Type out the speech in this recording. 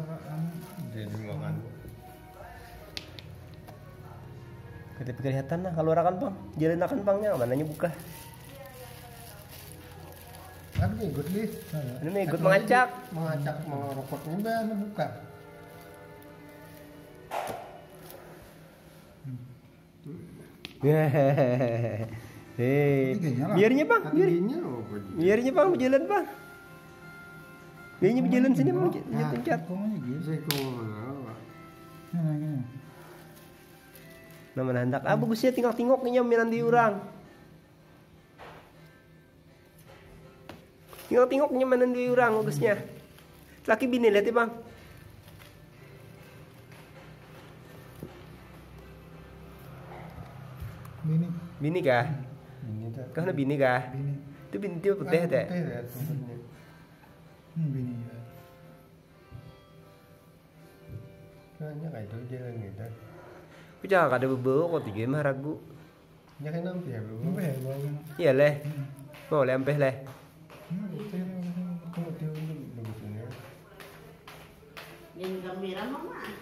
Jadi makan. Kita kelihatan lah kalau rakan bang, jalan akan bangnya mananya buka. Kan ikut nih. Ini ikut mengacak merokoknya udah buka. Biarnya bang, biarnya bang berjalan bang. Biarnya berjalan sini bang, pencet. Nama hendak, bagusnya tinggal-tingok nih nyamiran di orang. Tinggal-tingok nyamanan di orang bagusnya. Laki bini lihat ya bang. Bini kah? Kau na bini kah? Itu bini dia putih teh. Bini. Kayaknya kayak itu jalan gitu. Aku jangan ada bebek kok tiga mah ragu. Ya kan nampi ya bro. Iya leh. Mau lempeh leh. Yang gembira mama.